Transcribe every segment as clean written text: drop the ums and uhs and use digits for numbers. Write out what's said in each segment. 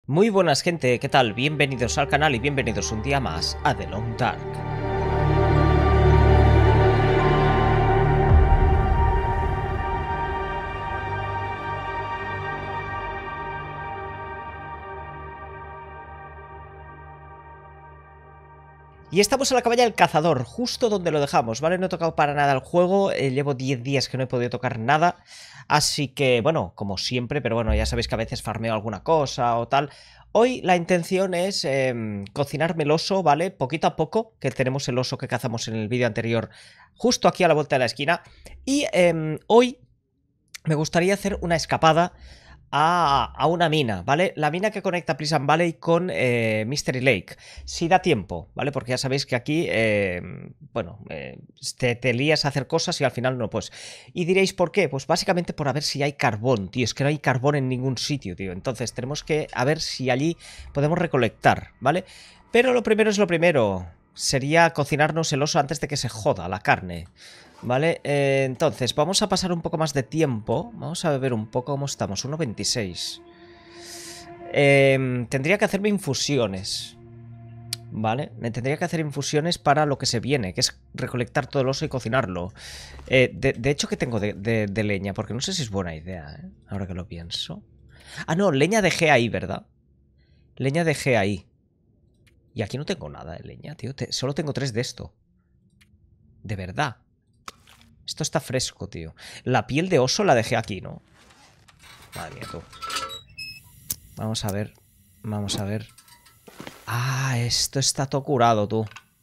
Muy buenas gente, ¿qué tal? Bienvenidos al canal y bienvenidos un día más a The Long Dark. Y estamos en la cabaña del cazador, justo donde lo dejamos, ¿vale? No he tocado para nada el juego, llevo 10 días que no he podido tocar nada, así que, bueno, como siempre, pero bueno, ya sabéis que a veces farmeo alguna cosa o tal. Hoy la intención es cocinarme el oso, ¿vale? Poquito a poco, que tenemos el oso que cazamos en el vídeo anterior justo aquí a la vuelta de la esquina. Y hoy me gustaría hacer una escapada a una mina, ¿vale? La mina que conecta Pleasant Valley con Mystery Lake. Si da tiempo, ¿vale? Porque ya sabéis que aquí, bueno, te lías a hacer cosas y al final no, pues. Y diréis, ¿por qué? Pues básicamente por a ver si hay carbón, tío. Es que no hay carbón en ningún sitio, tío. Entonces tenemos que a ver si allí podemos recolectar, ¿vale? Pero lo primero es lo primero. Sería cocinarnos el oso antes de que se joda la carne. Vale, entonces vamos a pasar un poco más de tiempo. Vamos a ver un poco cómo estamos. 1.26. Tendría que hacerme infusiones. Vale, me tendría que hacer infusiones para lo que se viene, que es recolectar todo el oso y cocinarlo. De hecho, ¿qué tengo de leña? Porque no sé si es buena idea, ¿eh? Ahora que lo pienso. Ah, no, leña dejé ahí, ¿verdad? Leña dejé ahí. Y aquí no tengo nada de leña, tío. Solo tengo 3 de esto. De verdad. Esto está fresco, tío. La piel de oso la dejé aquí, ¿no? Madre mía, tú. Vamos a ver. Vamos a ver. Ah, esto está todo curado, tú.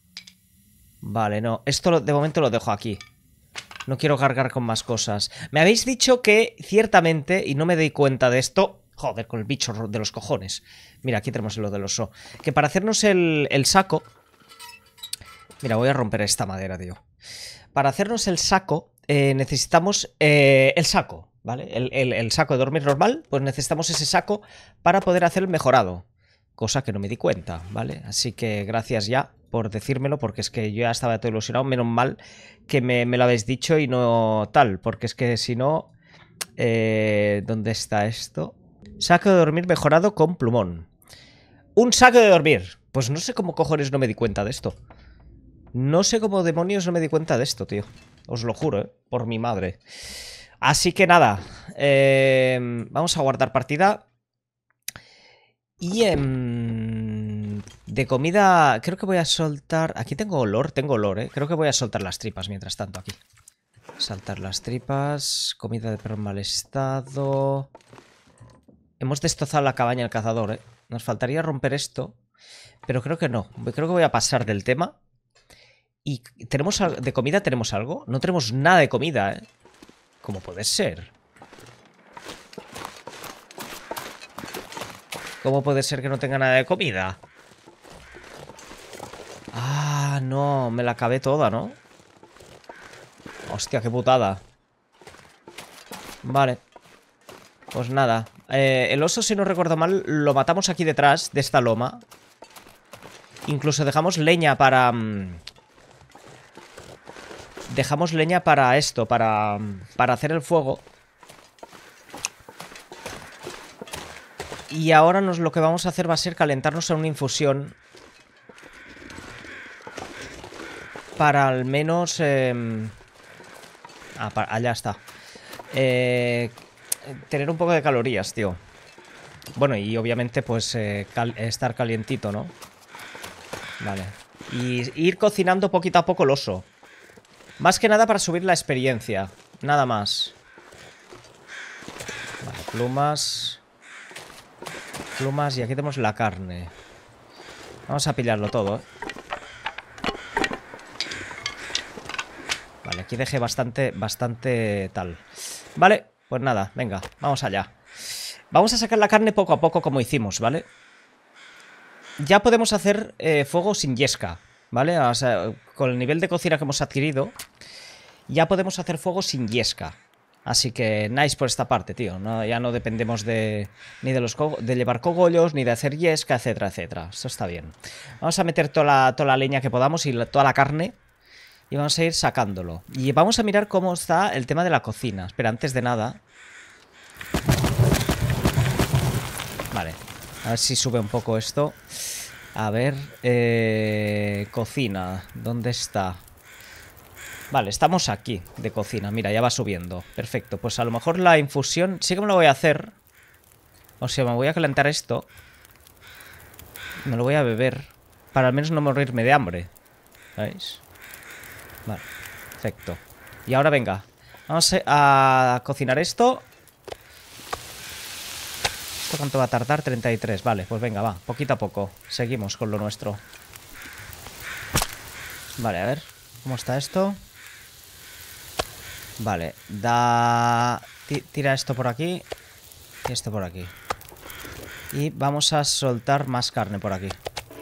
Vale, no. Esto de momento lo dejo aquí. No quiero cargar con más cosas. Me habéis dicho que, ciertamente, y no me doy cuenta de esto... Joder, con el bicho de los cojones. Mira, aquí tenemos lo del oso. Que para hacernos el saco... Mira, voy a romper esta madera, tío. Para hacernos el saco, necesitamos el saco, ¿vale? El saco de dormir normal, pues necesitamos ese saco para poder hacer el mejorado. Cosa que no me di cuenta, ¿vale? Así que gracias ya por decírmelo, porque es que yo ya estaba todo ilusionado. Menos mal que me lo habéis dicho y no tal, porque es que si no... ¿dónde está esto? Saco de dormir mejorado con plumón. ¡Un saco de dormir! Pues no sé cómo cojones no me di cuenta de esto. No sé cómo demonios no me di cuenta de esto, tío. Os lo juro, ¿eh? Por mi madre. Así que nada. Vamos a guardar partida. Y de comida... Creo que voy a soltar... Aquí tengo olor, ¿eh? Creo que voy a soltar las tripas mientras tanto aquí. Saltar las tripas. Comida de perro en mal estado. Hemos destrozado la cabaña del cazador, ¿eh? Nos faltaría romper esto. Pero creo que no. Creo que voy a pasar del tema. ¿Y tenemos de comida? ¿Tenemos algo? No tenemos nada de comida, ¿eh? ¿Cómo puede ser? ¿Cómo puede ser que no tenga nada de comida? Ah, no, me la acabé toda, ¿no? Hostia, qué putada. Vale. Pues nada. El oso, si no recuerdo mal, lo matamos aquí detrás de esta loma. Incluso dejamos leña para... Dejamos leña para esto, para hacer el fuego. Y ahora lo que vamos a hacer va a ser calentarnos en una infusión. Para al menos... allá está. Tener un poco de calorías, tío. Bueno, y obviamente pues estar calientito, ¿no? Vale. Y ir cocinando poquito a poco el oso. Más que nada para subir la experiencia. Nada más. Vale, plumas. Plumas y aquí tenemos la carne. Vamos a pillarlo todo, ¿eh? Vale, aquí dejé bastante tal. Vale, pues nada, venga, vamos allá. Vamos a sacar la carne poco a poco como hicimos, ¿vale? Ya podemos hacer fuego sin yesca, ¿vale? O sea, con el nivel de cocina que hemos adquirido, ya podemos hacer fuego sin yesca. Así que nice por esta parte, tío. Ya no dependemos ni de llevar cogollos, ni de hacer yesca, etcétera, etcétera. Esto está bien. Vamos a meter toda la leña que podamos y toda la carne. Y vamos a ir sacándolo. Y vamos a mirar cómo está el tema de la cocina. Espera, antes de nada. Vale. A ver si sube un poco esto. A ver, cocina, ¿dónde está? Vale, estamos aquí, de cocina. Mira, ya va subiendo. Perfecto, pues a lo mejor la infusión sí que me lo voy a hacer. O sea, me voy a calentar esto. Me lo voy a beber. Para al menos no morirme de hambre. ¿Veis? Vale, perfecto. Y ahora venga, vamos a cocinar esto. ¿Esto cuánto va a tardar? 33, vale, pues venga, va, poquito a poco. Seguimos con lo nuestro. Vale, a ver, ¿cómo está esto? Vale, tira esto por aquí y esto por aquí. Y vamos a soltar más carne por aquí.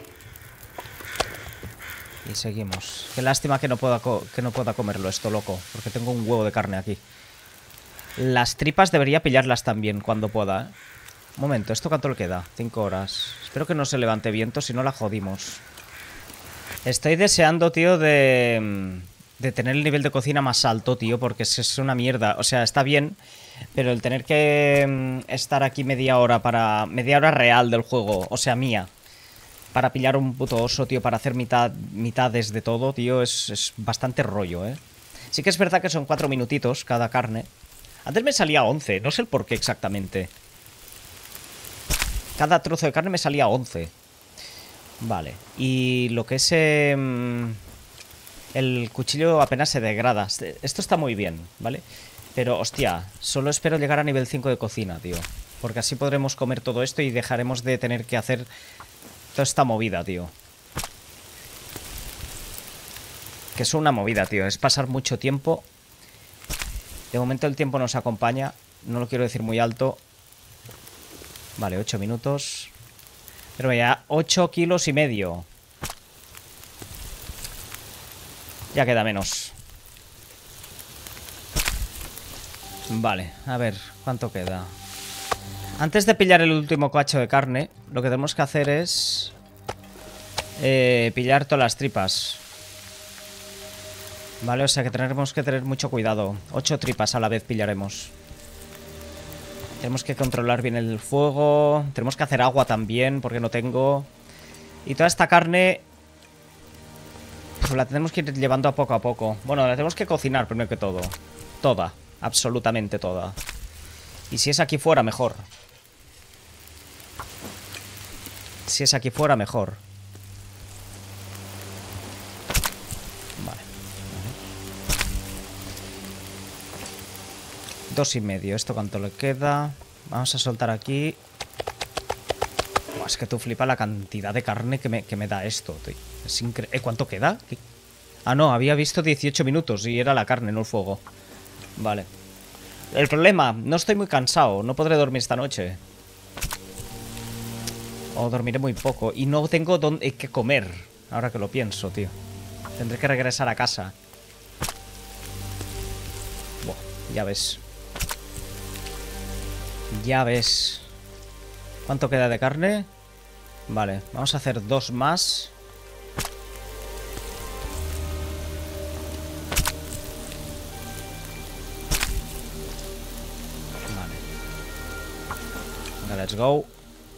Y seguimos. Qué lástima que no pueda comerlo esto, loco, porque tengo un huevo de carne aquí. Las tripas debería pillarlas también cuando pueda, ¿eh? Un momento, ¿esto cuánto le queda? 5 horas. Espero que no se levante viento, si no la jodimos. Estoy deseando, tío, de tener el nivel de cocina más alto, tío, porque es una mierda. O sea, está bien, pero el tener que estar aquí media hora real del juego, o sea, mía, para pillar un puto oso, tío, para hacer mitades de todo, tío, es bastante rollo, ¿eh? Sí que es verdad que son 4 minutitos cada carne. Antes me salía 11, no sé el por qué exactamente. Cada trozo de carne me salía 11. Vale. Y lo que es el cuchillo apenas se degrada. Esto está muy bien, ¿vale? Pero, hostia, solo espero llegar a nivel 5 de cocina, tío. Porque así podremos comer todo esto y dejaremos de tener que hacer toda esta movida, tío. Que es una movida, tío. Es pasar mucho tiempo. De momento el tiempo nos acompaña. No lo quiero decir muy alto. Vale, 8 minutos. Pero ya 8 kilos y medio. Ya queda menos. Vale, a ver, ¿cuánto queda? Antes de pillar el último cacho de carne, lo que tenemos que hacer es pillar todas las tripas. Vale, o sea que tendremos que tener mucho cuidado. 8 tripas a la vez pillaremos. Tenemos que controlar bien el fuego. Tenemos que hacer agua también, porque no tengo. Y toda esta carne pues la tenemos que ir llevando a poco. Bueno, la tenemos que cocinar primero que todo. Toda, absolutamente toda. Y si es aquí fuera, mejor. Si es aquí fuera, mejor. Vale. 2,5. ¿Esto cuánto le queda? Vamos a soltar aquí. Buah, es que tú flipa la cantidad de carne que me da esto, tío. Es increíble. ¿Cuánto queda? ¿Qué? Ah, no, había visto 18 minutos y era la carne, no el fuego. Vale. El problema, no estoy muy cansado. No podré dormir esta noche. O dormiré muy poco. Y no tengo qué comer. Ahora que lo pienso, tío. Tendré que regresar a casa. Buah, ya ves. Ya ves. ¿Cuánto queda de carne? Vale, vamos a hacer 2 más. Vale. Venga, let's go.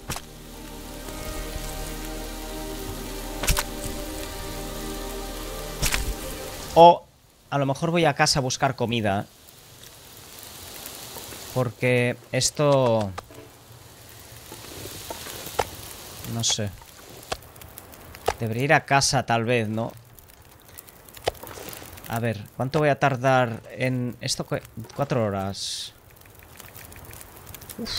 O a lo mejor voy a casa a buscar comida. Porque esto... No sé. Debería ir a casa tal vez, ¿no? A ver, ¿cuánto voy a tardar en esto? 4 horas. Uf.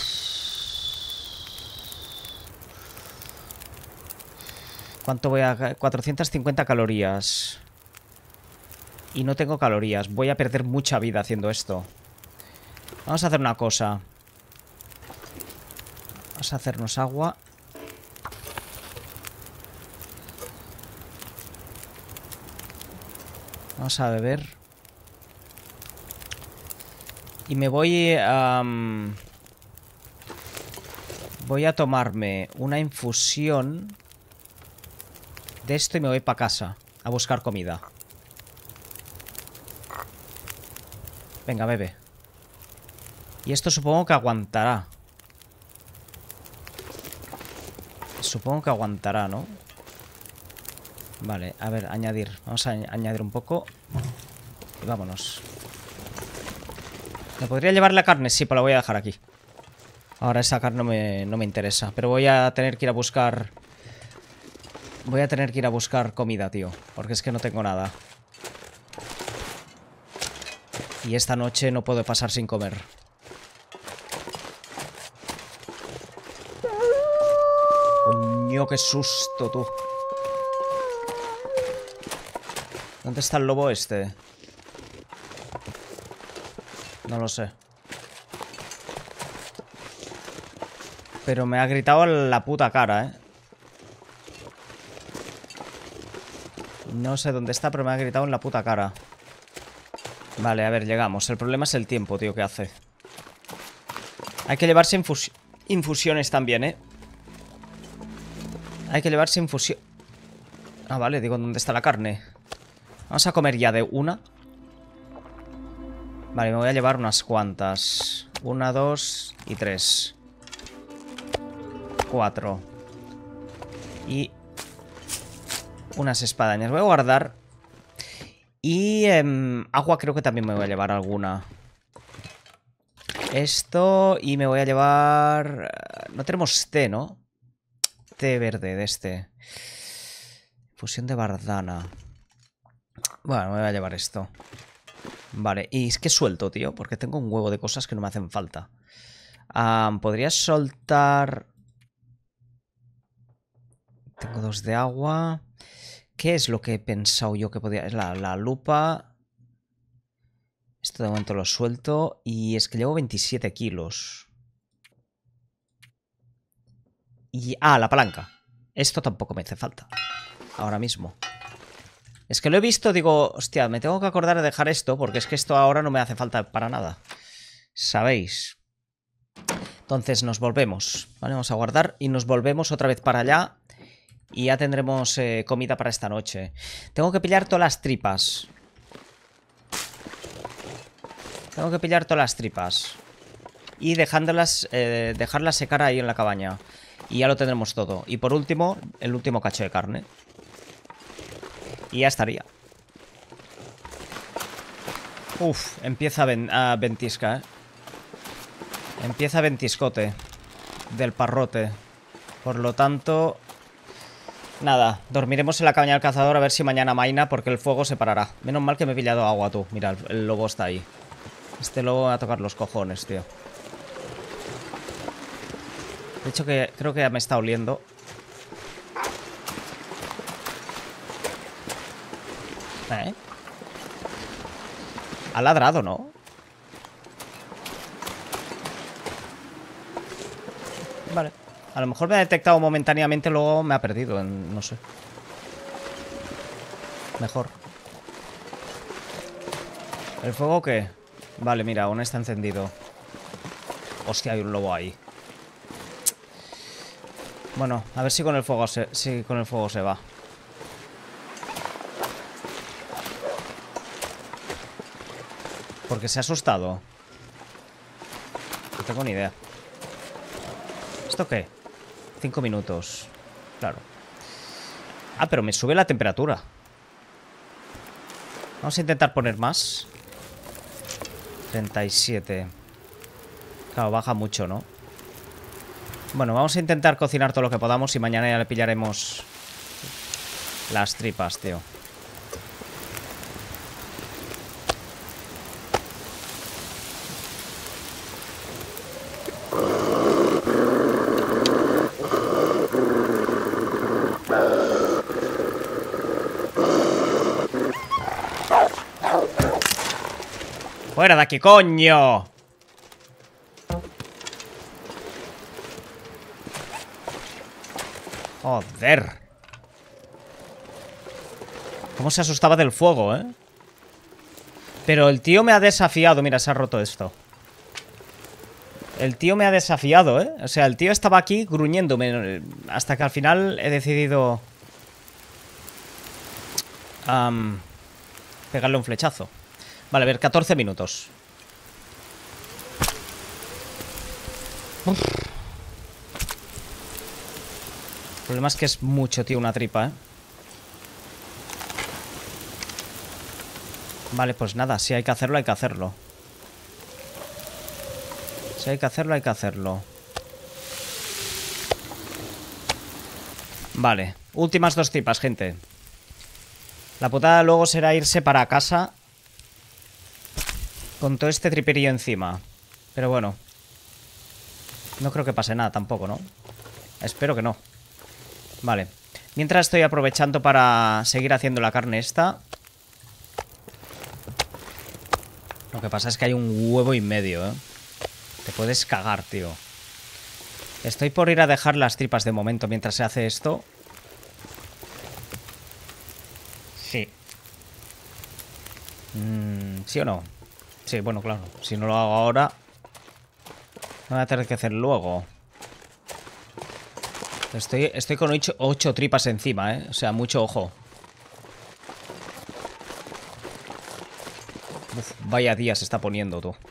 ¿Cuánto voy a...? 450 calorías. Y no tengo calorías. Voy a perder mucha vida haciendo esto. Vamos a hacer una cosa. Vamos a hacernos agua. Vamos a beber. Y me voy a... voy a tomarme una infusión de esto y me voy para casa a buscar comida. Venga, bebe. Y esto supongo que aguantará. Supongo que aguantará, ¿no? Vale, a ver, añadir. Vamos a añadir un poco. Y vámonos. ¿Me podría llevar la carne? Sí, pues la voy a dejar aquí. Ahora esa carne no me interesa. Pero voy a tener que ir a buscar... Voy a tener que ir a buscar comida, tío. Porque es que no tengo nada. Y esta noche no puedo pasar sin comer. Coño, qué susto, tú. ¿Dónde está el lobo este? No lo sé. Pero me ha gritado en la puta cara, ¿eh? No sé dónde está, pero me ha gritado en la puta cara. Vale, a ver, llegamos. El problema es el tiempo, tío, que hace. Hay que llevarse infusiones también, ¿eh? Hay que llevarse infusión... Ah, vale, digo, ¿dónde está la carne? Vamos a comer ya de una. Vale, me voy a llevar unas cuantas. 1, 2 y 3. 4. Y... unas espadañas. Voy a guardar. Y agua creo que también me voy a llevar alguna. Esto y me voy a llevar... No tenemos té, ¿no? Té verde de este. Fusión de bardana. Bueno, me voy a llevar esto. Vale, y es que suelto, tío, porque tengo un huevo de cosas que no me hacen falta. Podría soltar... Tengo 2 de agua. ¿Qué es lo que he pensado yo que podía...? Es la lupa. Esto de momento lo suelto. Y es que llevo 27 kilos. Y... la palanca. Esto tampoco me hace falta. Ahora mismo. Es que lo he visto, digo... Hostia, me tengo que acordar de dejar esto. Porque es que esto ahora no me hace falta para nada. ¿Sabéis? Entonces nos volvemos. Vale, vamos a guardar. Y nos volvemos otra vez para allá. Y ya tendremos comida para esta noche. Tengo que pillar todas las tripas. Tengo que pillar todas las tripas. Y dejándolas, dejarlas secar ahí en la cabaña. Y ya lo tendremos todo. Y por último, el último cacho de carne. Y ya estaría. Uf, empieza a ventisca, ¿eh? Empieza ventiscote. Del parrote. Por lo tanto... Nada, dormiremos en la cabaña del cazador a ver si mañana amaina, porque el fuego se parará. Menos mal que me he pillado agua, tú. Mira, el lobo está ahí. Este lobo va a tocar los cojones, tío. De hecho, que creo que ya me está oliendo. Ha ladrado, ¿no? Vale. A lo mejor me ha detectado momentáneamente, luego me ha perdido, no sé. Mejor. ¿El fuego qué? Vale, mira, aún está encendido. Hostia, hay un lobo ahí. Bueno, a ver si con el fuego se va. Porque se ha asustado. No tengo ni idea. ¿Esto qué? 5 minutos. Claro. Pero me sube la temperatura. Vamos a intentar poner más. 37. Claro, baja mucho, ¿no? Bueno, vamos a intentar cocinar todo lo que podamos y mañana ya le pillaremos las tripas, tío. ¡Fuera de aquí, coño! Joder. Cómo se asustaba del fuego, ¿eh? Pero el tío me ha desafiado. Mira, se ha roto esto. El tío me ha desafiado, ¿eh? O sea, el tío estaba aquí gruñéndome. Hasta que al final he decidido... pegarle un flechazo. Vale, a ver, 14 minutos. Uf. problema es que es mucho, tío, una tripa, ¿eh? Vale, pues nada, si hay que hacerlo, hay que hacerlo. Si hay que hacerlo, hay que hacerlo. Vale, últimas 2 tripas, gente. La putada luego será irse para casa con todo este triperío encima. Pero bueno, no creo que pase nada tampoco, ¿no? Espero que no. Vale, mientras estoy aprovechando para seguir haciendo la carne esta. Lo que pasa es que hay un huevo y medio, ¿eh? Te puedes cagar, tío. Estoy por ir a dejar las tripas de momento mientras se hace esto. Sí. ¿Sí o no? Sí, bueno, claro. Si no lo hago ahora, no voy a tener que hacer luego. Estoy con 8 tripas encima, ¿eh? O sea, mucho ojo. Uf, vaya día se está poniendo, tú.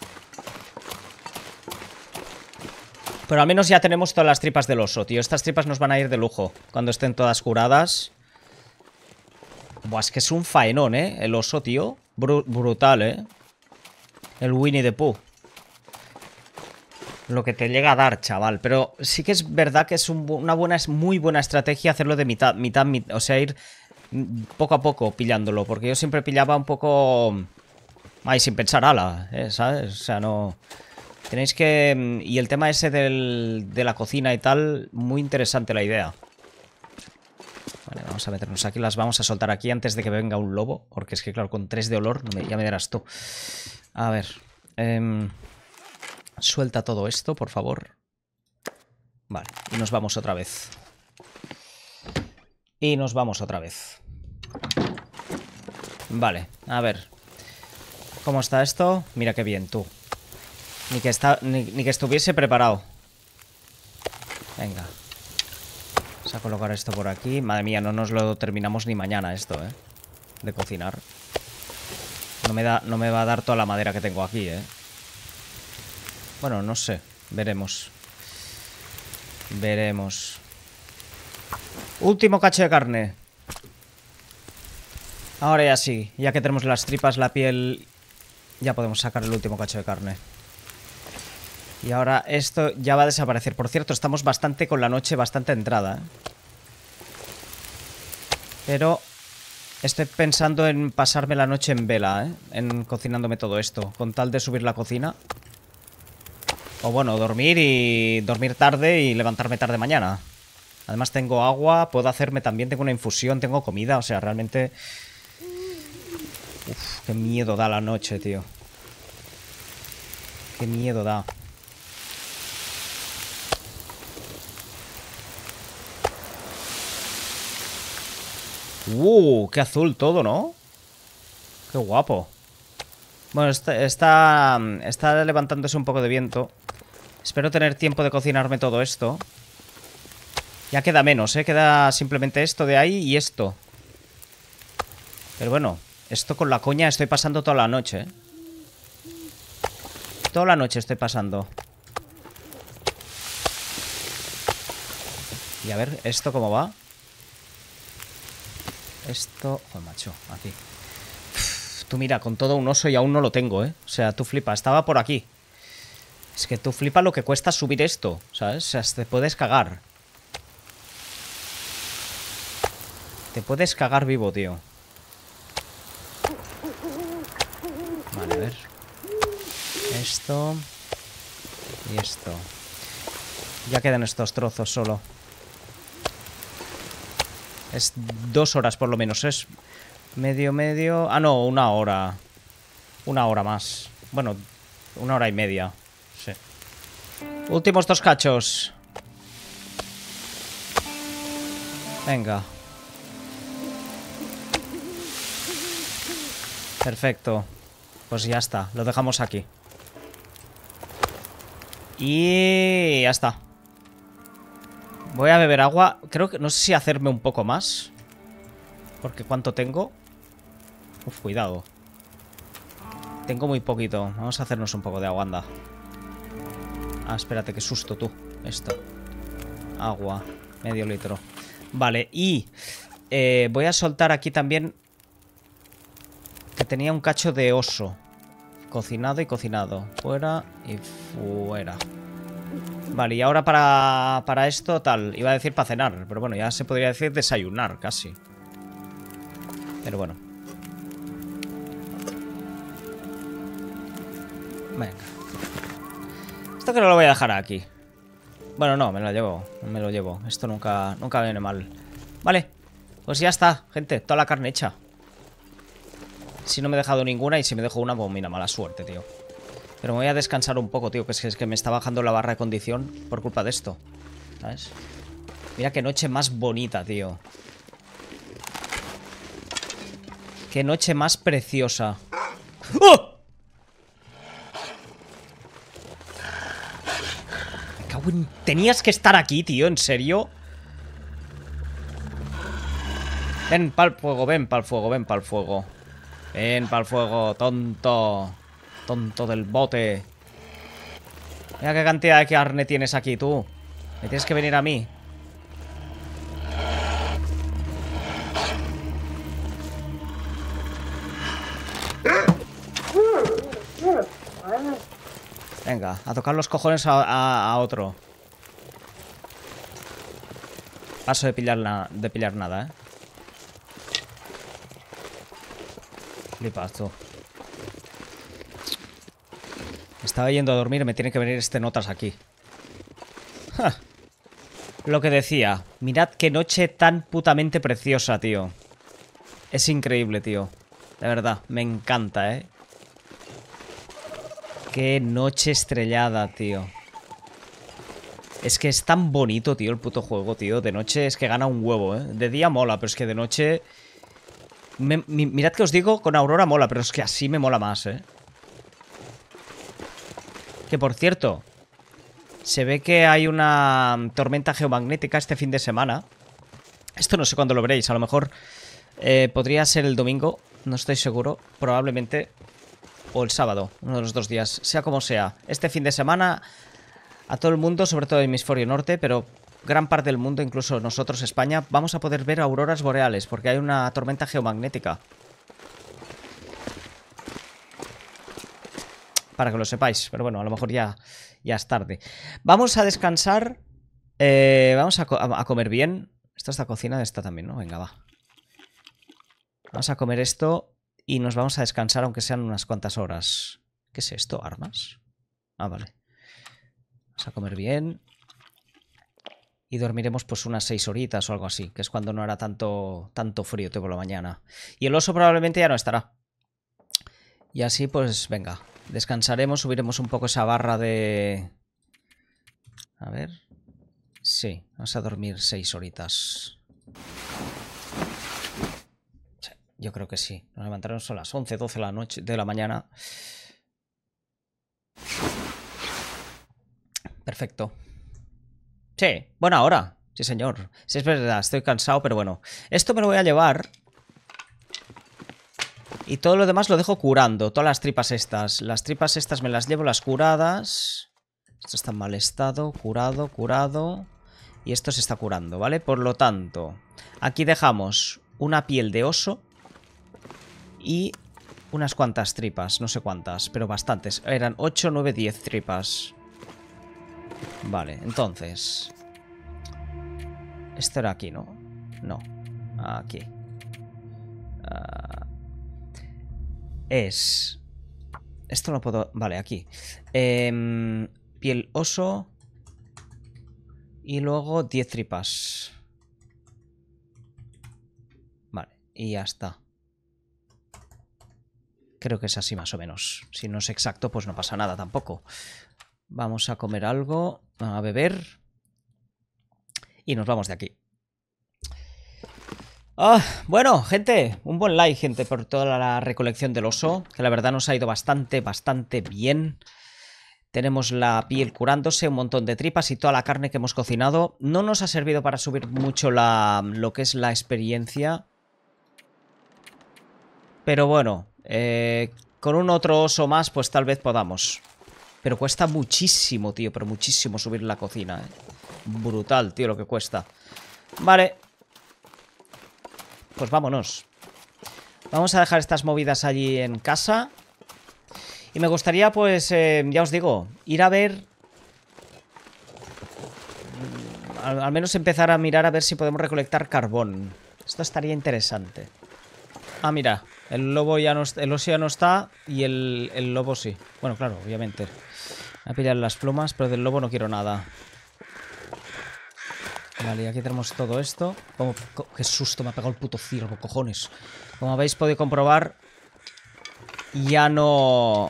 Pero al menos ya tenemos todas las tripas del oso, tío. Estas tripas nos van a ir de lujo cuando estén todas curadas. Buah, es que es un faenón, ¿eh? El oso, tío. Brutal, ¿eh? El Winnie the Pooh. Lo que te llega a dar, chaval. Pero sí que es verdad que es es muy buena estrategia hacerlo de mitad. O sea, ir poco a poco pillándolo. Porque yo siempre pillaba un poco... Ay, sin pensar, ala, ¿sabes? O sea, no... Tenéis que... Y el tema ese de la cocina y tal, muy interesante la idea. Vale, vamos a meternos aquí. Las vamos a soltar aquí antes de que venga un lobo. Porque es que, claro, con 3 de olor ya me darás tú. A ver. Suelta todo esto, por favor. Vale, y nos vamos otra vez. Y nos vamos otra vez. Vale, a ver. ¿Cómo está esto? Mira qué bien, tú. Ni que estuviese preparado. Venga. Vamos a colocar esto por aquí. Madre mía, no nos lo terminamos ni mañana esto, ¿eh? De cocinar. No me va a dar toda la madera que tengo aquí, ¿eh? Bueno, no sé. Veremos. Veremos. Último cacho de carne. Ahora ya sí. Ya que tenemos las tripas, la piel... Ya podemos sacar el último cacho de carne. Y ahora esto ya va a desaparecer. Por cierto, estamos bastante con la noche, bastante entrada, ¿eh? Pero estoy pensando en pasarme la noche en vela, ¿eh? En cocinándome todo esto. Con tal de subir la cocina. O bueno, dormir tarde y levantarme tarde mañana. Además tengo agua, puedo hacerme también, tengo una infusión, tengo comida. O sea, realmente... Uf, qué miedo da la noche, tío. Qué miedo da. Qué azul todo, ¿no? Qué guapo. Bueno, está levantándose un poco de viento. Espero tener tiempo de cocinarme todo esto. Ya queda menos, ¿eh? Queda simplemente esto de ahí y esto. Pero bueno, esto con la coña estoy pasando toda la noche, ¿eh? Toda la noche estoy pasando. Y a ver, ¿esto cómo va? Esto... Joder, macho, aquí. Uf, tú mira, con todo un oso y aún no lo tengo, ¿eh? O sea, tú flipa, estaba por aquí. Es que tú flipa lo que cuesta subir esto, ¿sabes? O sea, te puedes cagar. Te puedes cagar vivo, tío. Vale, a ver. Esto. Y esto. Ya quedan estos trozos solo. Es 2 horas por lo menos. Es medio... Ah, no, 1 hora. 1 hora más. Bueno, 1 hora y media. Sí. Últimos 2 cachos. Venga. Perfecto. Pues ya está. Lo dejamos aquí. Y ya está. Voy a beber agua. Creo que... No sé si hacerme un poco más. Porque ¿cuánto tengo? Uf, cuidado. Tengo muy poquito. Vamos a hacernos un poco de agua, anda. Ah, espérate, qué susto tú. Esto. Agua. Medio litro. Vale, y voy a soltar aquí también que tenía un cacho de oso. Cocinado y cocinado. Fuera y fuera. Vale, y ahora para esto tal. Iba a decir para cenar, pero bueno, ya se podría decir desayunar casi. Pero bueno. Venga. Esto que no lo voy a dejar aquí. Bueno, no, me lo llevo. Me lo llevo. Esto nunca viene mal. Vale. Pues ya está, gente. Toda la carne hecha. Si no me he dejado ninguna y si me dejo una, pues mira, mala suerte, tío. Pero me voy a descansar un poco, tío, que es que me está bajando la barra de condición por culpa de esto. ¿Sabes? Mira qué noche más bonita, tío. Qué noche más preciosa. ¡Oh! Me cago en... Tenías que estar aquí, tío, ¿en serio? Ven pa'l fuego, ven pa'l fuego, ven pa'l fuego. Ven pa'l fuego, tonto. Tonto del bote. Mira qué cantidad de carne tienes aquí, tú. Me tienes que venir a mí. Venga, a tocar los cojones a otro. Paso de pillar nada, ¿eh? Flipas, tú. Estaba yendo a dormir y me tiene que venir este notas aquí. ¡Ja! Lo que decía. Mirad qué noche tan putamente preciosa, tío. Es increíble, tío. De verdad, me encanta, ¿eh? Qué noche estrellada, tío. Es que es tan bonito, tío, el puto juego, tío. De noche es que gana un huevo, ¿eh? De día mola, pero es que de noche... Mirad que os digo, con Aurora mola, pero es que así me mola más, ¿eh? Que por cierto, se ve que hay una tormenta geomagnética este fin de semana. Esto no sé cuándo lo veréis, a lo mejor podría ser el domingo, no estoy seguro, probablemente, o el sábado, uno de los dos días, sea como sea. Este fin de semana a todo el mundo, sobre todo el hemisferio norte, pero gran parte del mundo, incluso nosotros, España, vamos a poder ver auroras boreales, porque hay una tormenta geomagnética. Para que lo sepáis, pero bueno, a lo mejor ya es tarde. Vamos a descansar. Vamos a comer bien. Esto está cocina, esta también, ¿no? Venga, va. Vamos a comer esto y nos vamos a descansar, aunque sean unas cuantas horas. ¿Qué es esto? ¿Armas? Ah, vale. Vamos a comer bien. Y dormiremos pues unas 6 horitas o algo así, que es cuando no hará tanto frío por la mañana. Y el oso probablemente ya no estará. Y así pues, venga. Descansaremos, subiremos un poco esa barra de... A ver... Sí, vamos a dormir 6 horitas. Sí, yo creo que sí. Nos levantaremos a las 11, 12 de la mañana. Perfecto. Sí, buena hora. Sí, señor. Sí, es verdad, estoy cansado, pero bueno. Esto me lo voy a llevar... Y todo lo demás lo dejo curando. Todas las tripas estas. Las tripas estas me las llevo, las curadas. Esto está en mal estado. Curado, curado. Y esto se está curando, ¿vale? Por lo tanto, aquí dejamos una piel de oso. Y unas cuantas tripas. No sé cuántas, pero bastantes. Eran 8, 9, 10 tripas. Vale, entonces... Esto era aquí, ¿no? No. Aquí. Es... Esto no puedo... Vale, aquí. Piel oso. Y luego 10 tripas. Vale, y ya está. Creo que es así más o menos. Si no es exacto, pues no pasa nada tampoco. Vamos a comer algo, a beber. Y nos vamos de aquí. Bueno, gente, un buen like, gente, por toda la recolección del oso, que la verdad nos ha ido bastante bien. Tenemos la piel curándose, un montón de tripas y toda la carne que hemos cocinado. No nos ha servido para subir mucho lo que es la experiencia. Pero bueno, con un otro oso más, pues tal vez podamos. Pero cuesta muchísimo, tío, pero muchísimo subir la cocina, brutal, tío, lo que cuesta. Vale. Pues vámonos. Vamos a dejar estas movidas allí en casa. Y me gustaría, pues, ya os digo, ir a ver... Al menos empezar a mirar a ver si podemos recolectar carbón. Esto estaría interesante. Ah, mira, el lobo ya no está, el oso ya no está y el lobo sí. Bueno, claro, obviamente. Voy a pillar las plumas, pero del lobo no quiero nada. Vale, y aquí tenemos todo esto. Qué susto me ha pegado el puto ciervo, cojones. Como habéis podido comprobar, ya no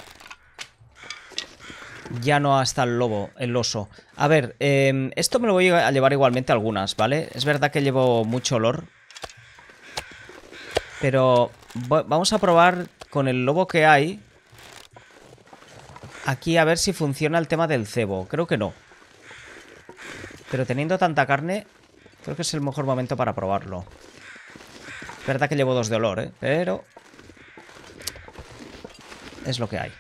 hasta el lobo, el oso. A ver, esto me lo voy a llevar igualmente algunas, ¿vale? Es verdad que llevo mucho olor. Pero vamos a probar con el lobo que hay. Aquí a ver si funciona el tema del cebo. Creo que no. Pero teniendo tanta carne, creo que es el mejor momento para probarlo. Es verdad que llevo 2 de olor, ¿eh? Pero... es lo que hay.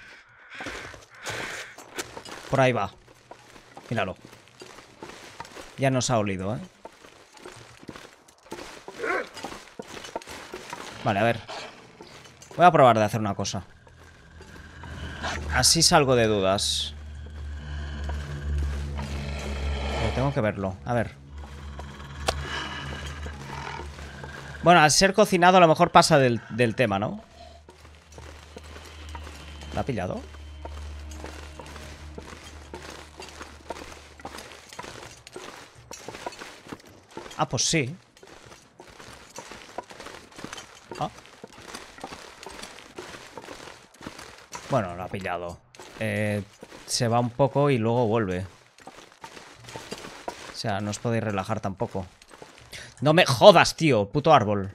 Por ahí va. Míralo. Ya nos ha olido, ¿eh? Vale, a ver. Voy a probar de hacer una cosa. Así salgo de dudas. Pero tengo que verlo. A ver. Bueno, al ser cocinado a lo mejor pasa del tema, ¿no? ¿La ha pillado? Ah, pues sí. Ah. Bueno, lo ha pillado. Se va un poco y luego vuelve. O sea, no os podéis relajar tampoco. ¡No me jodas, tío! Puto árbol.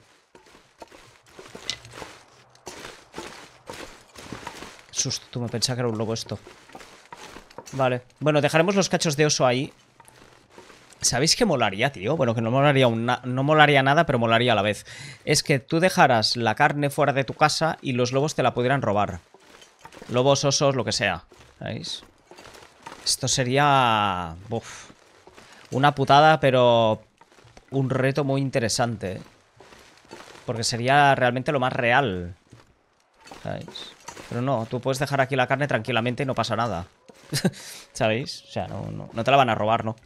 Qué susto, tú me pensaba que era un lobo esto. Vale. Bueno, dejaremos los cachos de oso ahí. ¿Sabéis qué molaría, tío? Bueno, que no molaría, no molaría nada, pero molaría a la vez. Es que tú dejaras la carne fuera de tu casa y los lobos te la pudieran robar. Lobos, osos, lo que sea. ¿Veis? Esto sería... uf, una putada, pero... un reto muy interesante. Porque sería realmente lo más real. ¿Sabéis? Pero no, tú puedes dejar aquí la carne tranquilamente y no pasa nada. ¿Sabéis? O sea, no te la van a robar, ¿no?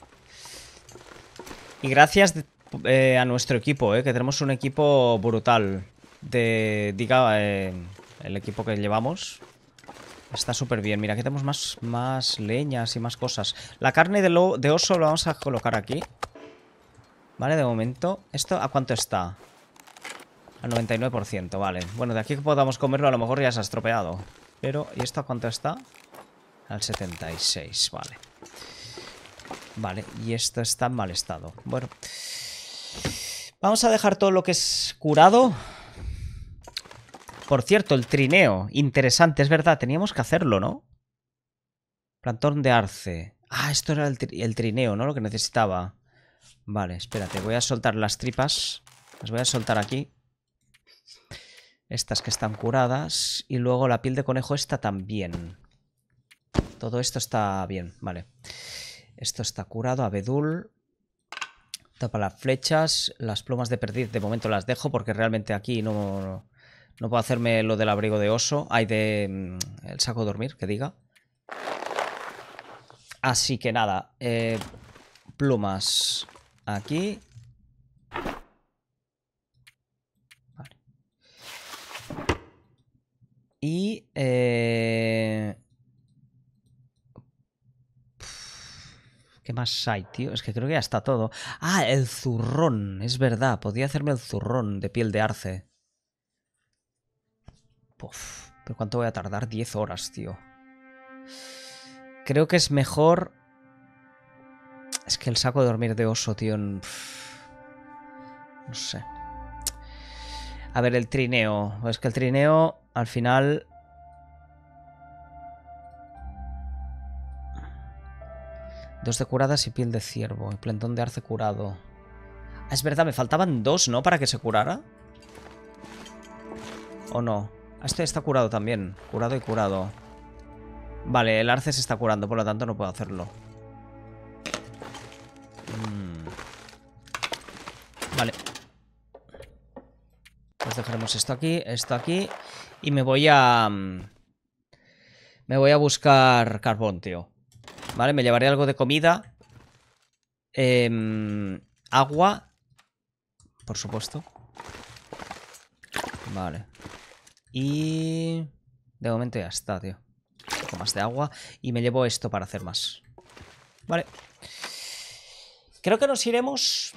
Y gracias a nuestro equipo, que tenemos un equipo brutal. Diga, el equipo que llevamos está súper bien. Mira, aquí tenemos más leñas y más cosas. La carne de oso la vamos a colocar aquí. Vale, de momento. ¿Esto a cuánto está? Al 99%, vale. Bueno, de aquí que podamos comerlo a lo mejor ya se ha estropeado. Pero, ¿y esto a cuánto está? Al 76, vale. Vale, y esto está en mal estado. Bueno. Vamos a dejar todo lo que es curado. Por cierto, el trineo. Interesante, es verdad. Teníamos que hacerlo, ¿no? Plantón de arce. Ah, esto era el trineo, ¿no? Lo que necesitaba. Vale, espérate. Voy a soltar las tripas. Las voy a soltar aquí. Estas que están curadas. Y luego la piel de conejo esta también. Todo esto está bien, vale. Esto está curado, abedul. Tapa las flechas. Las plumas de perdiz de momento las dejo porque realmente aquí no puedo hacerme lo del abrigo de oso. Hay de... el saco de dormir, que diga. Así que nada. Plumas aquí. Vale. Y... ¿qué más hay, tío? Es que creo que ya está todo. Ah, el zurrón. Es verdad. Podría hacerme el zurrón de piel de arce. Puf, ¿pero cuánto voy a tardar? 10 horas, tío. Creo que es mejor... es que el saco de dormir de oso, tío... no sé. A ver, el trineo. Es que el trineo, al final... 2 de curadas y piel de ciervo. Y plantón de arce curado. Ah, es verdad, me faltaban 2, ¿no? Para que se curara. ¿O no? Este está curado también. Curado y curado. Vale, el arce se está curando, por lo tanto no puedo hacerlo. Vale. Pues dejaremos esto aquí. Y me voy a... Me voy a buscar carbón, tío. Vale, me llevaré algo de comida. Agua. Por supuesto. Vale. Y... de momento ya está, tío. Un poco más de agua. Y me llevo esto para hacer más. Vale. Creo que nos iremos...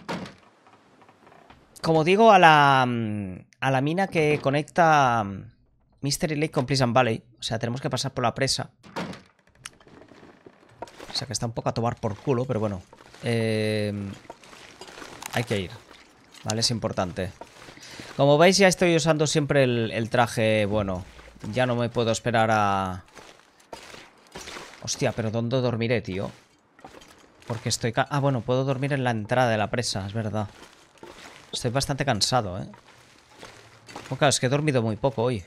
como digo, a la mina que conecta Mystery Lake con Pleasant Valley. O sea, tenemos que pasar por la presa. O sea, que está un poco a tomar por culo, pero bueno. Hay que ir. Vale, es importante. Como veis, ya estoy usando siempre el traje, bueno. Ya no me puedo esperar a... Hostia, pero ¿dónde dormiré, tío? Porque estoy... Ah, bueno, puedo dormir en la entrada de la presa, es verdad. Estoy bastante cansado, ¿eh? Oh, claro, es que he dormido muy poco hoy.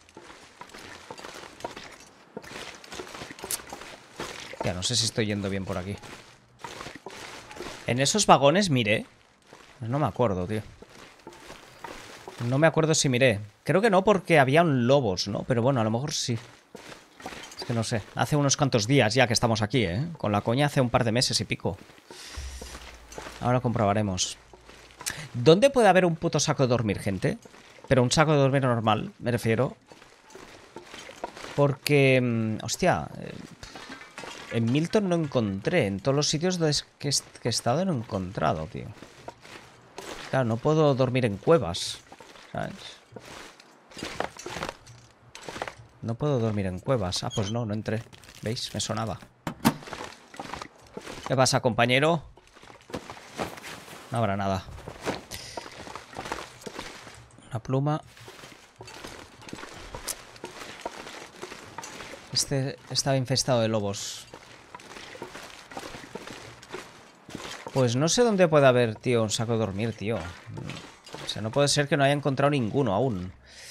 Ya, no sé si estoy yendo bien por aquí. En esos vagones miré. No me acuerdo, tío. No me acuerdo si miré. Creo que no, porque habían lobos, ¿no? Pero bueno, a lo mejor sí. Es que no sé. Hace unos cuantos días ya que estamos aquí, ¿eh? Con la coña hace un par de meses y pico. Ahora comprobaremos. ¿Dónde puede haber un puto saco de dormir, gente? Pero un saco de dormir normal, me refiero. Porque... hostia... en Milton no encontré. En todos los sitios que he estado no he encontrado, tío. Claro, no puedo dormir en cuevas, ¿sabes? No puedo dormir en cuevas. Ah, pues no entré. ¿Veis? Me sonaba. ¿Qué pasa, compañero? No habrá nada. Una pluma. Este estaba infestado de lobos. Pues no sé dónde puede haber, tío, un saco de dormir, tío. O sea, no puede ser que no haya encontrado ninguno aún.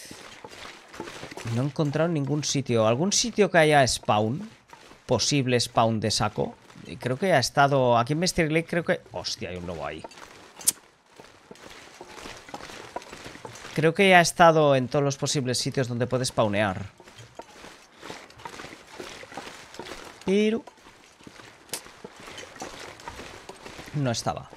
No he encontrado ningún sitio. ¿Algún sitio que haya spawn? Posible spawn de saco. Y creo que ha estado... Aquí en Mystery Lake creo que... Hostia, hay un lobo ahí. Creo que ha estado en todos los posibles sitios donde puede spawnear. Pero... no estaba.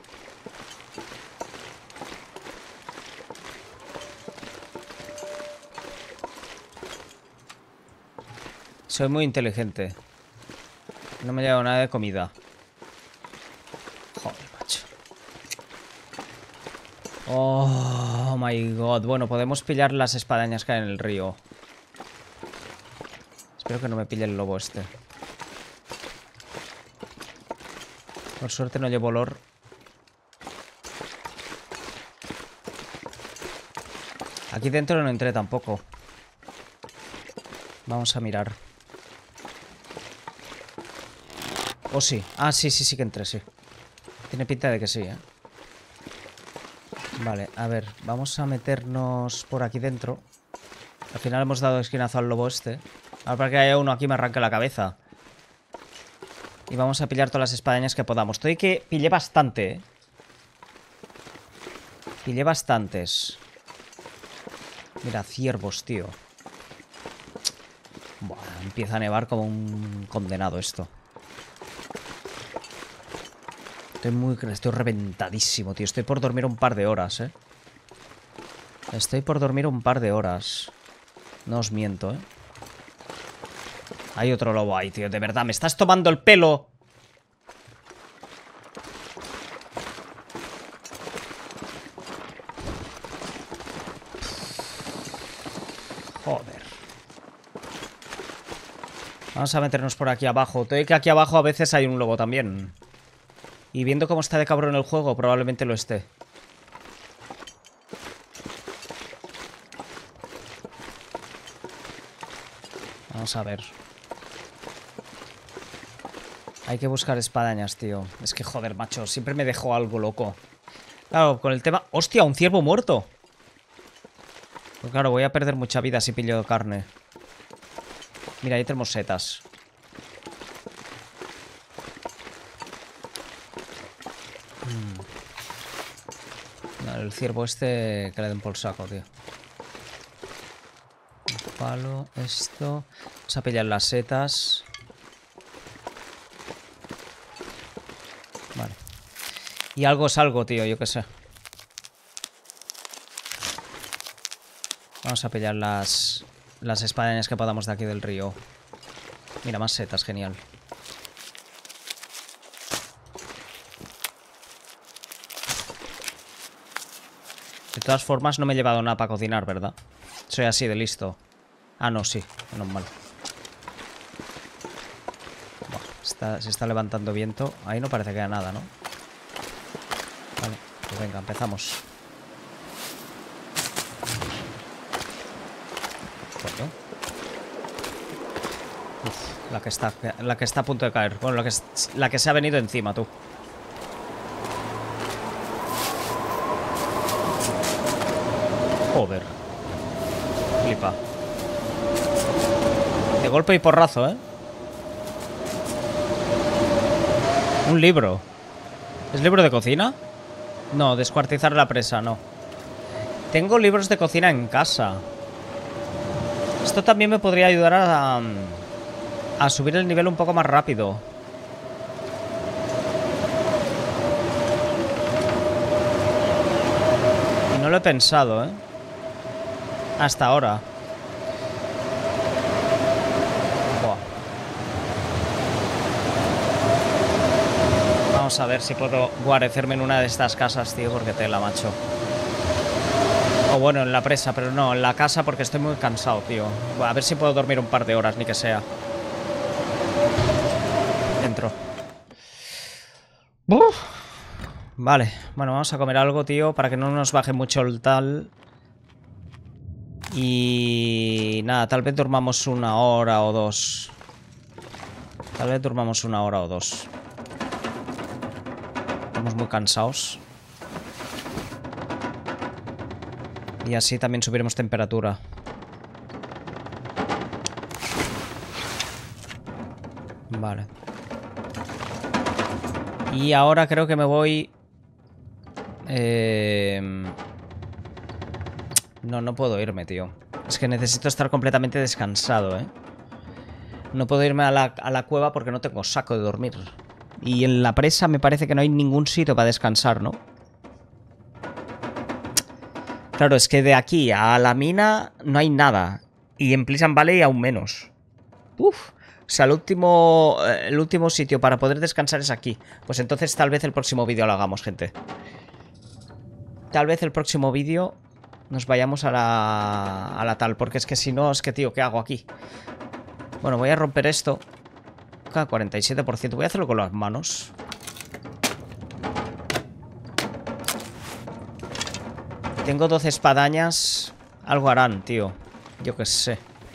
Soy muy inteligente. No me ha llegado nada de comida. Joder, macho. Oh my god. Bueno, podemos pillar las espadañas que hay en el río. Espero que no me pille el lobo este. Por suerte no llevo olor. Aquí dentro no entré tampoco. Vamos a mirar. Oh, sí. Ah, sí que entré, sí. Tiene pinta de que sí, ¿eh? Vale, a ver. Vamos a meternos por aquí dentro. Al final hemos dado esquinazo al lobo este. Ahora para que haya uno aquí me arranque la cabeza. Y vamos a pillar todas las espadañas que podamos. Estoy que pillé bastante, ¿eh? Pillé bastantes. Mira, ciervos, tío. Buah, empieza a nevar como un condenado esto. Estoy reventadísimo, tío. Estoy por dormir un par de horas, ¿eh? Estoy por dormir un par de horas. No os miento, ¿eh? Hay otro lobo ahí, tío. De verdad, me estás tomando el pelo. Joder. Vamos a meternos por aquí abajo. Te digo que aquí abajo a veces hay un lobo también. Y viendo cómo está de cabrón el juego, probablemente lo esté. Vamos a ver. Hay que buscar espadañas, tío. Es que, joder, macho, siempre me dejo algo loco. Claro, con el tema... ¡Hostia, un ciervo muerto! Pues claro, voy a perder mucha vida si pillo carne. Mira, ahí tenemos setas. No, el ciervo este que le den por saco, tío. Un palo, esto. Vamos a pillar las setas. Vale. Y algo es algo, tío, yo qué sé. Vamos a pillar las espadañas que podamos de aquí del río. Mira, más setas, genial. De todas formas, no me he llevado nada para cocinar, ¿verdad? Soy así de listo. Ah, no, sí. Menos mal. Buah, se está levantando viento. Ahí no parece que haya nada, ¿no? Vale, pues venga, empezamos. Coño. Uf, la que está a punto de caer. Bueno, la que se ha venido encima, tú. Joder. Flipa. De golpe y porrazo, ¿eh? Un libro. ¿Es libro de cocina? No, descuartizar la presa, no. Tengo libros de cocina en casa. Esto también me podría ayudar a subir el nivel un poco más rápido. Y no lo he pensado, ¿eh? Hasta ahora. Buah. Vamos a ver si puedo guarecerme en una de estas casas, tío, porque tela, macho. O bueno, en la presa, pero no, en la casa porque estoy muy cansado, tío. A ver si puedo dormir un par de horas, ni que sea. Dentro. ¡Uf! Vale, bueno, vamos a comer algo, tío, para que no nos baje mucho el tal. Y nada, tal vez durmamos una hora o dos. Tal vez durmamos una hora o dos. Estamos muy cansados. Y así también subiremos temperatura. Vale. Y ahora creo que me voy... No puedo irme, tío. Es que necesito estar completamente descansado, ¿eh? No puedo irme a la cueva porque no tengo saco de dormir. Y en la presa me parece que no hay ningún sitio para descansar, ¿no? Claro, es que de aquí a la mina no hay nada. Y en Pleasant Valley aún menos. Uf. O sea, el último sitio para poder descansar es aquí. Pues entonces tal vez el próximo vídeo lo hagamos, gente. Tal vez el próximo vídeo nos vayamos a la tal. Porque es que si no, es que, tío, ¿qué hago aquí? Bueno, voy a romper esto. Cada 47%. Voy a hacerlo con las manos. Tengo 12 espadañas. Algo harán, tío. Yo qué sé.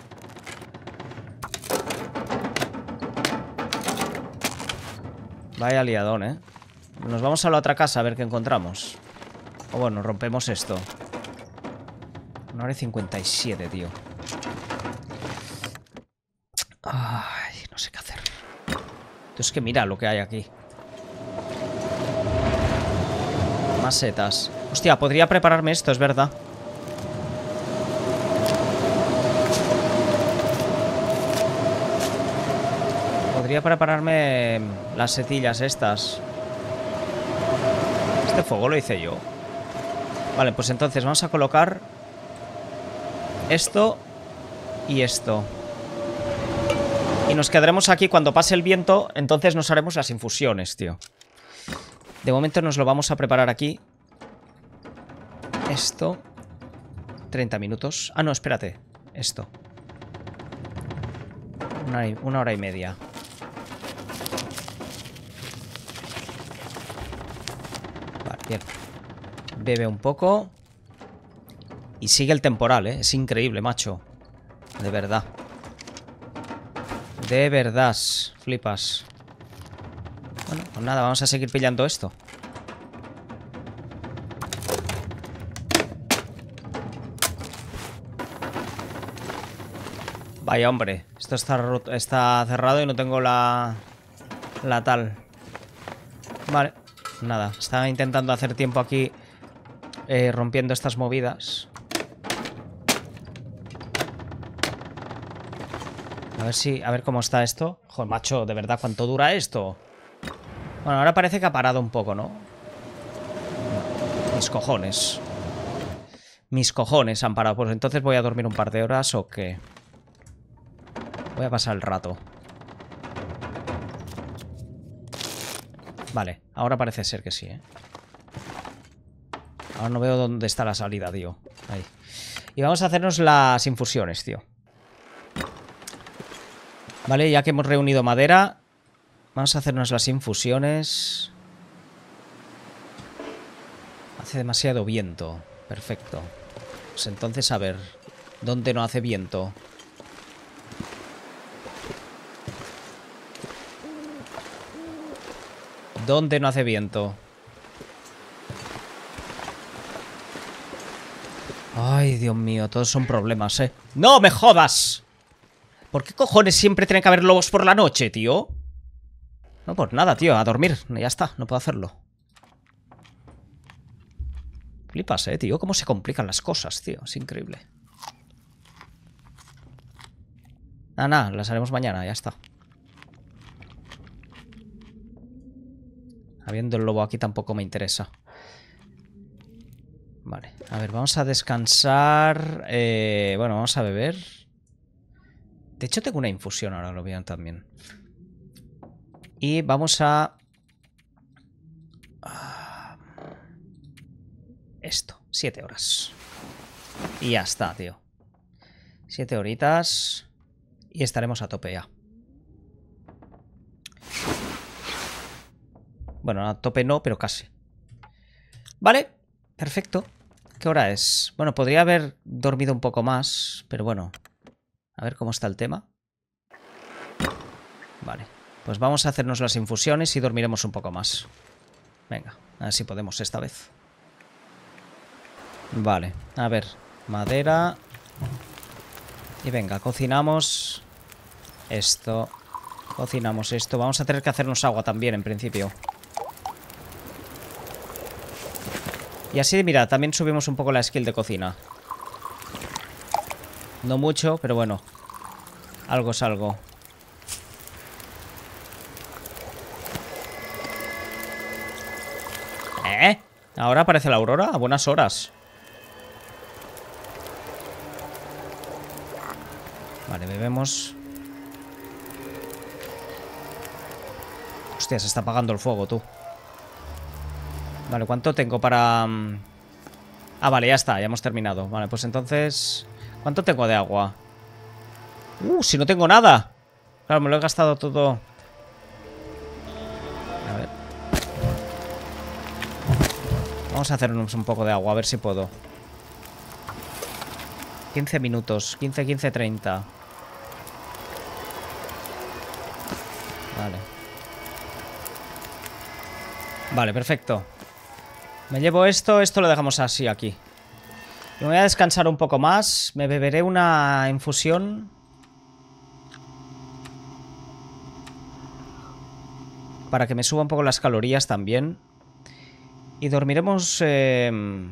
Vaya liadón, ¿eh? Nos vamos a la otra casa a ver qué encontramos. O bueno, rompemos esto. 1 hora y 57, tío. Ay, no sé qué hacer. Es que mira lo que hay aquí. Más setas. Hostia, podría prepararme esto, es verdad. Podría prepararme las setillas estas. Este fuego lo hice yo. Vale, pues entonces vamos a colocar esto y esto. Y nos quedaremos aquí cuando pase el viento. Entonces nos haremos las infusiones, tío. De momento nos lo vamos a preparar aquí. Esto. 30 minutos. Ah, no, espérate. Esto. Una hora y media. Vale, bien. Bebe un poco. Y sigue el temporal, ¿eh? Es increíble, macho. De verdad. De verdad. Flipas. Bueno, pues nada, vamos a seguir pillando esto. Vaya, hombre. Esto está cerrado y no tengo la tal. Vale. Nada. Estaba intentando hacer tiempo aquí rompiendo estas movidas. A ver cómo está esto. Joder, macho, de verdad, ¿cuánto dura esto? Bueno, ahora parece que ha parado un poco, ¿no? Mis cojones. Mis cojones han parado. Pues entonces voy a dormir un par de horas o qué. Voy a pasar el rato. Vale, ahora parece ser que sí, ¿eh? Ahora no veo dónde está la salida, tío. Ahí. Y vamos a hacernos las infusiones, tío. Vale, ya que hemos reunido madera, vamos a hacernos las infusiones. Hace demasiado viento. Perfecto. Pues entonces, a ver, ¿dónde no hace viento? ¿Dónde no hace viento? Ay, Dios mío, todos son problemas, ¿eh? ¡No me jodas! ¿Por qué cojones siempre tienen que haber lobos por la noche, tío? No, pues nada, tío, a dormir. Ya está, no puedo hacerlo. Flipas, tío, cómo se complican las cosas, tío. Es increíble. Nada, las haremos mañana, ya está. Habiendo el lobo aquí tampoco me interesa. Vale, a ver, vamos a descansar. Bueno, vamos a beber. De hecho, tengo una infusión, ahora lo vean también. Y vamos a... Esto, 7 horas. Y ya está, tío. 7 horitas. Y estaremos a tope ya. Bueno, a tope no, pero casi. Vale, perfecto. ¿Qué hora es? Bueno, podría haber dormido un poco más, pero bueno. A ver cómo está el tema. Vale, pues vamos a hacernos las infusiones y dormiremos un poco más. Venga, a ver si podemos esta vez. Vale, a ver. Madera. Y venga, cocinamos esto. Cocinamos esto. Vamos a tener que hacernos agua también, en principio. Y así, mira, también subimos un poco la skill de cocina. No mucho, pero bueno. Algo es algo. Ahora aparece la aurora a buenas horas. Vale, bebemos. Hostia, se está apagando el fuego, tú. Vale, ¿cuánto tengo para...? Ah, vale, ya está, ya hemos terminado. Vale, pues entonces... ¿Cuánto tengo de agua? Si no tengo nada. Claro, me lo he gastado todo. A ver. Vamos a hacernos un poco de agua, a ver si puedo. 15 minutos. 15, 15, 30. Vale. Vale, perfecto. Me llevo esto, esto lo dejamos así aquí. Me voy a descansar un poco más. Me beberé una infusión. Para que me suba un poco las calorías también. Y dormiremos... Voy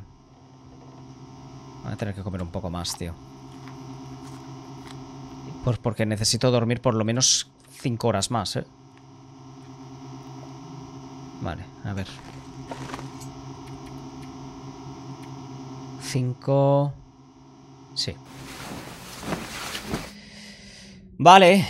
a tener que comer un poco más, tío. Pues porque necesito dormir por lo menos 5 horas más, ¿eh? Vale, a ver. 5... Sí. Vale.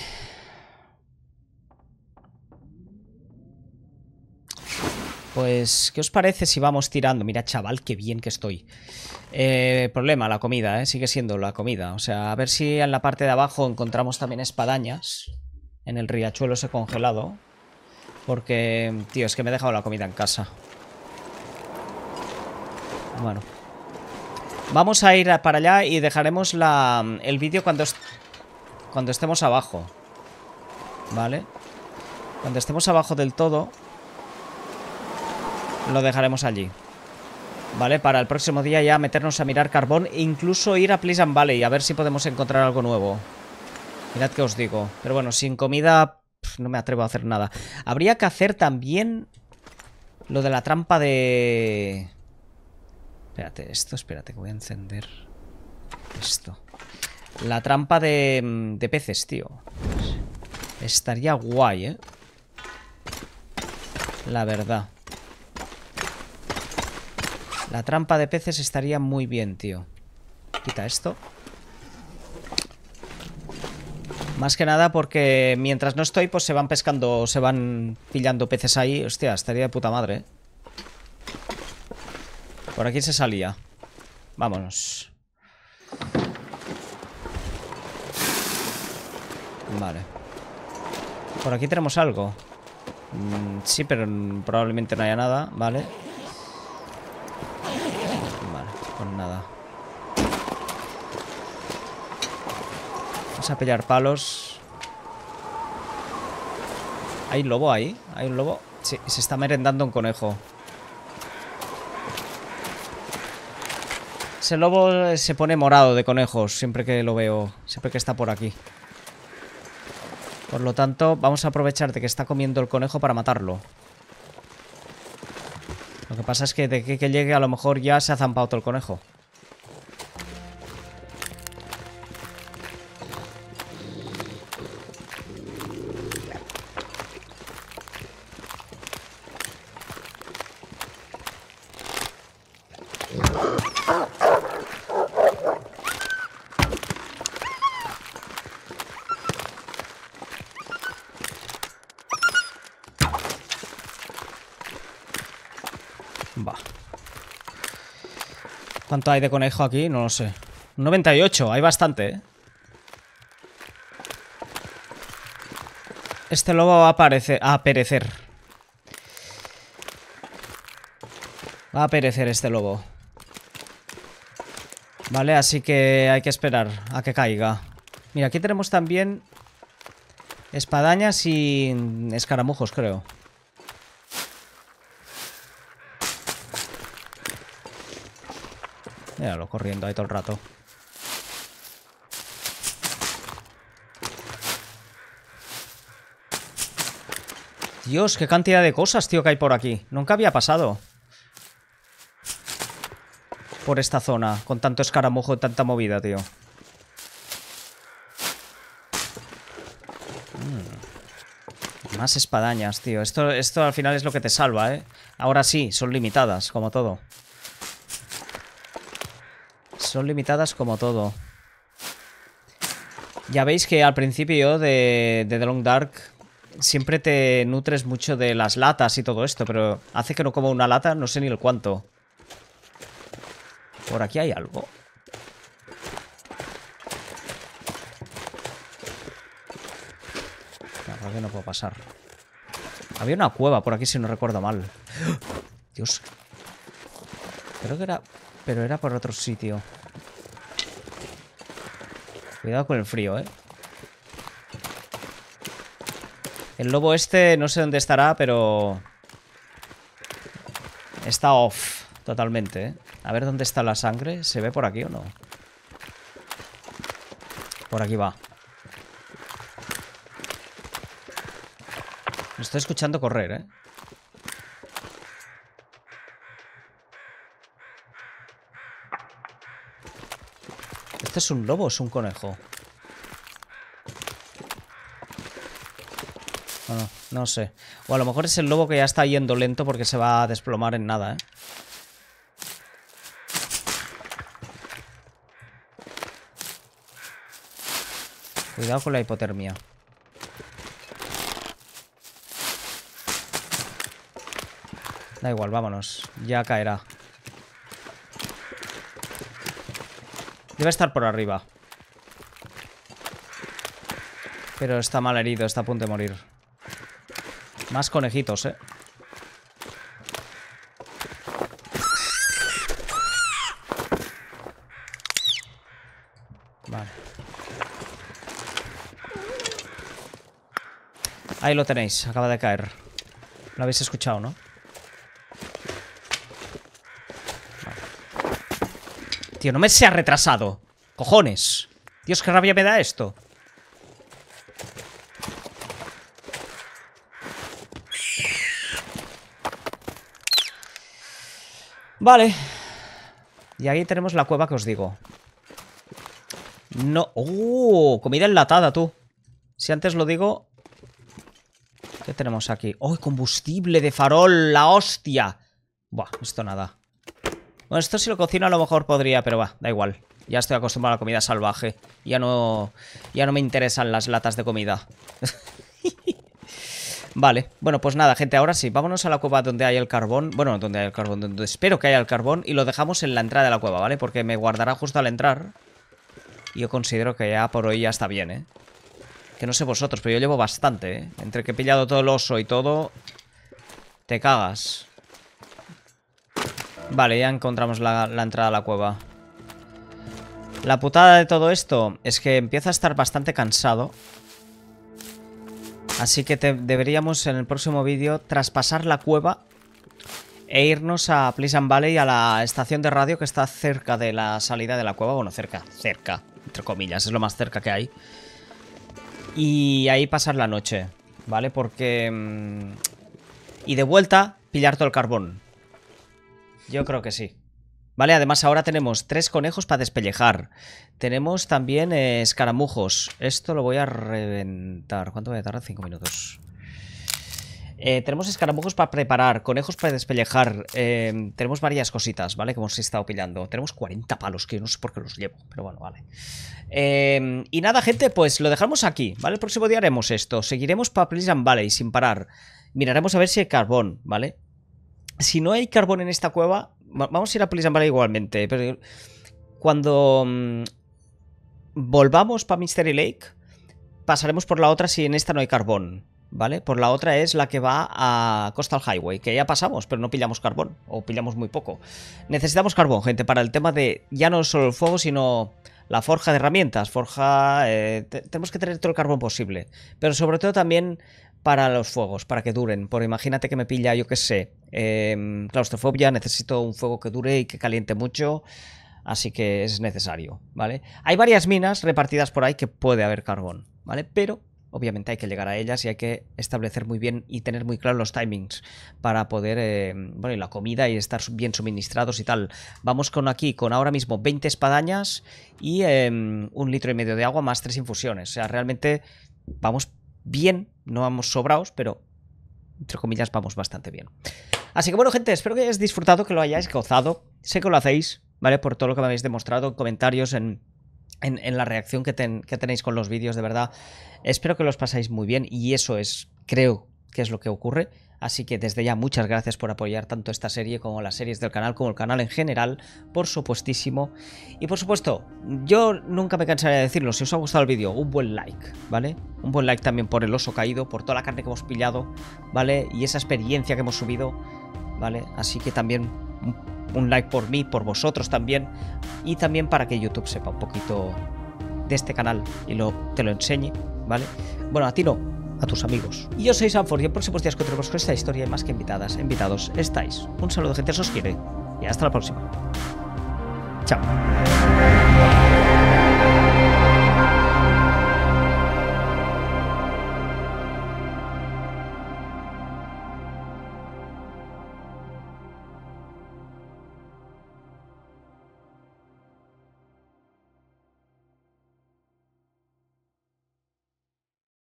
Pues, ¿qué os parece si vamos tirando? Mira, chaval, qué bien que estoy. Problema, la comida, sigue siendo la comida. O sea, a ver si en la parte de abajo encontramos también espadañas. En el riachuelo ese congelado. Porque, tío, es que me he dejado la comida en casa. Bueno. Vamos a ir para allá y dejaremos el vídeo cuando estemos abajo. ¿Vale? Cuando estemos abajo del todo, lo dejaremos allí. ¿Vale? Para el próximo día ya meternos a mirar carbón e incluso ir a Pleasant Valley a ver si podemos encontrar algo nuevo. Mirad que os digo. Pero bueno, sin comida no me atrevo a hacer nada. Habría que hacer también lo de la trampa de... Espérate, que voy a encender esto. La trampa de peces, tío. Estaría guay, ¿eh? La verdad. La trampa de peces estaría muy bien, tío. Quita esto. Más que nada porque mientras no estoy, pues se van pescando, se van pillando peces ahí. Hostia, estaría de puta madre, ¿eh? Por aquí se salía. Vámonos. Vale. Por aquí tenemos algo. Sí, pero probablemente no haya nada. Vale. Vale, pues nada. Vamos a pillar palos. ¿Hay un lobo ahí? ¿Hay un lobo? Sí, se está merendando un conejo. Ese lobo se pone morado de conejos siempre que lo veo. Siempre que está por aquí. Por lo tanto, vamos a aprovechar de que está comiendo el conejo para matarlo. Lo que pasa es que de que llegue a lo mejor ya se ha zampado todo el conejo. Va. ¿Cuánto hay de conejo aquí? No lo sé. 98, hay bastante, ¿eh? Este lobo va a perecer. Va a perecer este lobo. Vale, así que hay que esperar a que caiga. Mira, aquí tenemos también espadañas y escaramujos, creo. Míralo, corriendo ahí todo el rato. Dios, qué cantidad de cosas, tío, que hay por aquí. Nunca había pasado por esta zona con tanto escaramujo y tanta movida, tío. Más espadañas, tío. Esto al final es lo que te salva, ¿eh? Ahora sí, son limitadas, como todo. Son limitadas como todo. Ya veis que al principio de The Long Dark siempre te nutres mucho de las latas y todo esto, pero hace que no coma una lata, no sé ni el cuánto. Por aquí hay algo. No, por aquí no puedo pasar. Había una cueva por aquí si no recuerdo mal. Dios. Creo que era... Pero era por otro sitio. Cuidado con el frío, ¿eh? El lobo este no sé dónde estará, pero... Está off totalmente, ¿eh? A ver dónde está la sangre. ¿Se ve por aquí o no? Por aquí va. Me estoy escuchando correr, ¿eh? ¿Este es un lobo o es un conejo? No, no sé. O a lo mejor es el lobo que ya está yendo lento porque se va a desplomar en nada, ¿eh? Cuidado con la hipotermia. Da igual, vámonos. Ya caerá. Debe estar por arriba. Pero está mal herido, está a punto de morir. Más conejitos, ¿eh? Vale. Ahí lo tenéis, acaba de caer. Lo habéis escuchado, ¿no? Vale. Tío, no me se ha retrasado. Cojones. Dios, qué rabia me da esto. Vale. Y ahí tenemos la cueva que os digo. No... ¡Oh! Comida enlatada, tú. Si antes lo digo... ¿Qué tenemos aquí? ¡Oh! Combustible de farol, la hostia. Buah, esto nada. Bueno, esto si lo cocino a lo mejor podría, pero va, da igual. Ya estoy acostumbrado a la comida salvaje. Ya no me interesan las latas de comida. Vale, bueno, pues nada, gente, ahora sí, vámonos a la cueva donde hay el carbón. Bueno, donde hay el carbón, donde espero que haya el carbón. Y lo dejamos en la entrada de la cueva, ¿vale? Porque me guardará justo al entrar. Y yo considero que ya por hoy ya está bien, ¿eh? Que no sé vosotros, pero yo llevo bastante, ¿eh? Entre que he pillado todo el oso y todo... Te cagas. Vale, ya encontramos la entrada a la cueva. La putada de todo esto es que empiezo a estar bastante cansado. Así que deberíamos en el próximo vídeo traspasar la cueva e irnos a Pleasant Valley, a la estación de radio que está cerca de la salida de la cueva. Bueno, cerca, entre comillas, es lo más cerca que hay. Y ahí pasar la noche, ¿vale? Porque... Y de vuelta, pillar todo el carbón. Yo creo que sí. Vale, además ahora tenemos 3 conejos para despellejar. Tenemos también escaramujos. Esto lo voy a reventar. ¿Cuánto voy a tardar? 5 minutos. Tenemos escaramujos para preparar, conejos para despellejar. Tenemos varias cositas, ¿vale? Que hemos estado pillando. Tenemos 40 palos, que yo no sé por qué los llevo, pero bueno, vale. Y nada, gente, pues lo dejamos aquí, ¿vale? El próximo día haremos esto. Seguiremos para Pleasant Valley sin parar. Miraremos a ver si hay carbón, ¿vale? Si no hay carbón en esta cueva... Vamos a ir a Pleasant Valley igualmente, pero cuando volvamos para Mystery Lake, pasaremos por la otra si en esta no hay carbón, ¿vale? Por la otra es la que va a Coastal Highway, que ya pasamos, pero no pillamos carbón, o pillamos muy poco. Necesitamos carbón, gente, para el tema de ya no solo el fuego, sino la forja de herramientas, tenemos que tener todo el carbón posible, pero sobre todo también... para los fuegos, para que duren. Porque imagínate que me pilla, yo qué sé, claustrofobia, necesito un fuego que dure y que caliente mucho, así que es necesario, ¿vale? Hay varias minas repartidas por ahí que puede haber carbón, ¿vale? Pero obviamente hay que llegar a ellas y hay que establecer muy bien y tener muy claros los timings para poder, bueno, y la comida y estar bien suministrados y tal. Vamos con ahora mismo 20 espadañas y 1,5 litros de agua más 3 infusiones. O sea, realmente vamos bien, no vamos sobrados, pero entre comillas vamos bastante bien. Así que bueno, gente, espero que hayáis disfrutado, que lo hayáis gozado. Sé que lo hacéis, ¿vale? Por todo lo que me habéis demostrado en comentarios, en la reacción que tenéis con los vídeos, de verdad. Espero que los pasáis muy bien y eso es, creo que es lo que ocurre. Así que desde ya muchas gracias por apoyar tanto esta serie como las series del canal, como el canal en general, por supuestísimo. Y por supuesto, yo nunca me cansaré de decirlo, si os ha gustado el vídeo, un buen like, ¿vale? Un buen like también por el oso caído, por toda la carne que hemos pillado, ¿vale? Y esa experiencia que hemos subido, ¿vale? Así que también un like por mí, por vosotros también, y también para que YouTube sepa un poquito de este canal y te lo enseñe, ¿vale? Bueno, a ti no, a tus amigos. Y yo soy Sanford y en próximos días continuamos con esta historia y más que invitados estáis. Un saludo, gente, os quiere y hasta la próxima. Chao.